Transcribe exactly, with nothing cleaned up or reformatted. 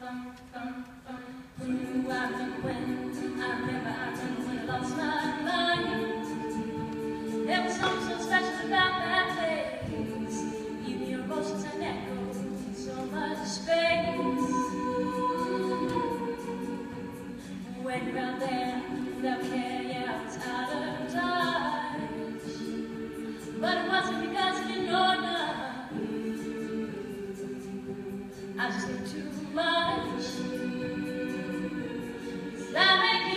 Ooh, I remember when, I remember, I remember when I lost my mind. There was something so special about that place. Even your emotions and echoes in so much space. When you're out there without care, yeah, I was out of touch. But it wasn't because I didn't know enough. I just knew too much. 'Cause I make